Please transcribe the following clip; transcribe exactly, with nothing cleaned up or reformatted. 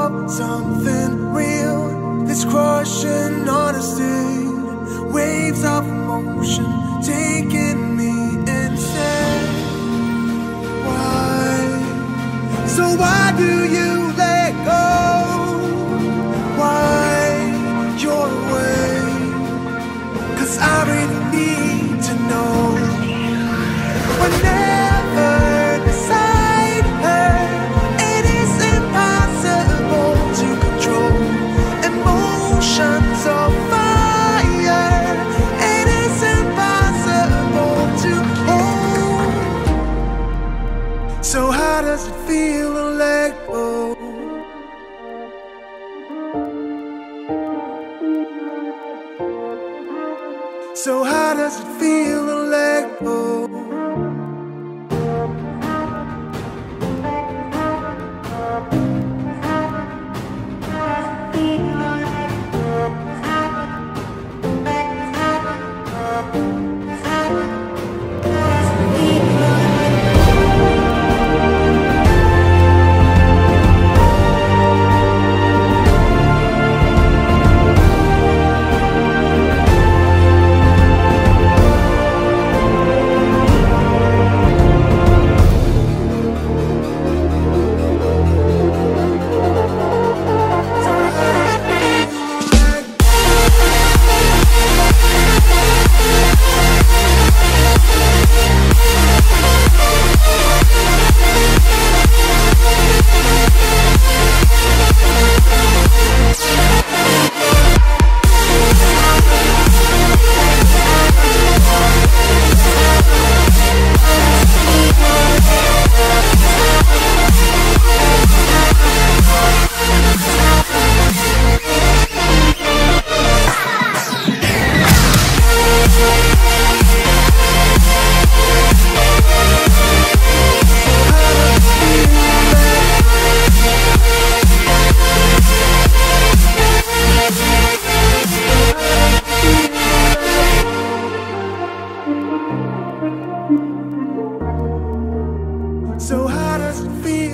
of something real. This crushing honesty, waves of emotion taking me insane. Why? So why do you let go? Why you're away? 'Cause I really need to know. Whenever beside her, it is impossible to control emotions of fire. It is impossible to hold. So how does it feel to let go? So how does it feel to let go? So how does it feel?